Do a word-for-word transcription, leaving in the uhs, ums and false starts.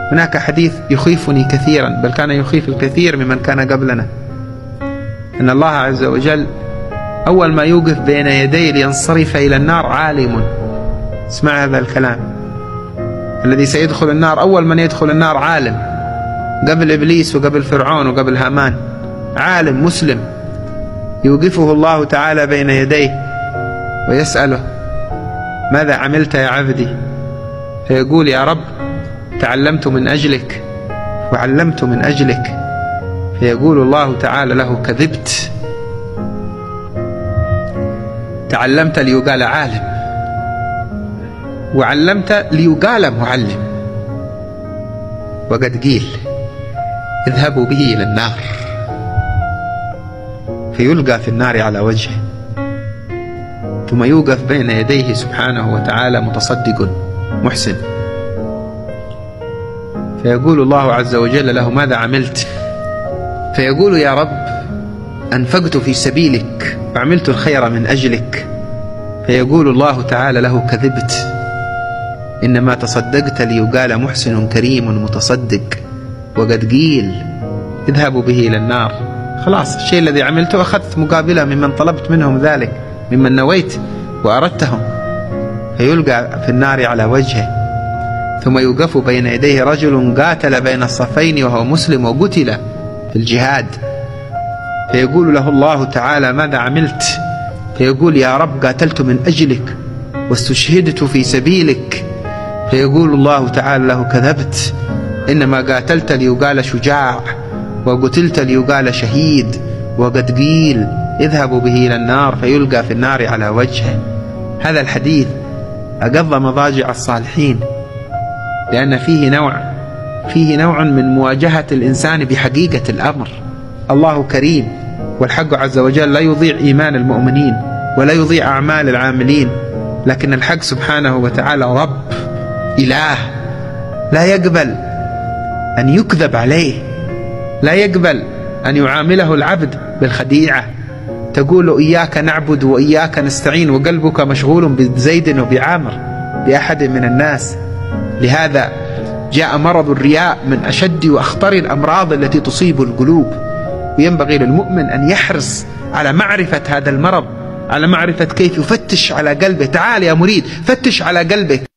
هناك حديث يخيفني كثيرا، بل كان يخيف الكثير ممن كان قبلنا، أن الله عز وجل أول ما يوقف بين يديه لينصرف إلى النار عالم. اسمع هذا الكلام، الذي سيدخل النار أول من يدخل النار عالم، قبل إبليس وقبل فرعون وقبل هامان، عالم مسلم يوقفه الله تعالى بين يديه ويسأله: ماذا عملت يا عبدي؟ فيقول: يا رب تعلمت من أجلك وعلمت من أجلك. فيقول الله تعالى له: كذبت، تعلمت ليقال عالم، وعلمت ليقال معلم، وقد قيل اذهبوا به إلى النار. فيلقى في النار على وجهه، ثم يوقف بين يديه سبحانه وتعالى متصدق محسن، فيقول الله عز وجل له: ماذا عملت؟ فيقول: يا رب أنفقت في سبيلك وعملت الخير من أجلك. فيقول الله تعالى له: كذبت، إنما تصدقت ليقال محسن كريم متصدق، وقد قيل اذهبوا به إلى النار. خلاص، الشيء الذي عملته أخذت مقابله ممن طلبت منهم ذلك، ممن نويت وأردتهم. فيلقى في النار على وجهه، ثم يوقف بين يديه رجل قاتل بين الصفين وهو مسلم وقتل في الجهاد. فيقول له الله تعالى: ماذا عملت؟ فيقول: يا رب قاتلت من أجلك واستشهدت في سبيلك. فيقول الله تعالى له: كذبت، إنما قاتلت ليقال شجاع وقتلت ليقال شهيد، وقد قيل اذهبوا به إلى النار. فيلقى في النار على وجهه. هذا الحديث أقض مضاجع الصالحين، لأن فيه نوع فيه نوع من مواجهة الإنسان بحقيقة الأمر. الله كريم، والحق عز وجل لا يضيع إيمان المؤمنين ولا يضيع أعمال العاملين، لكن الحق سبحانه وتعالى رب إله، لا يقبل أن يكذب عليه، لا يقبل أن يعامله العبد بالخديعة. تقول إياك نعبد وإياك نستعين وقلبك مشغول بزيد وبعامر، بأحد من الناس. لهذا جاء مرض الرياء من أشد وأخطر الأمراض التي تصيب القلوب، وينبغي للمؤمن أن يحرص على معرفة هذا المرض، على معرفة كيف يفتش على قلبه. تعال يا مريد، فتش على قلبك.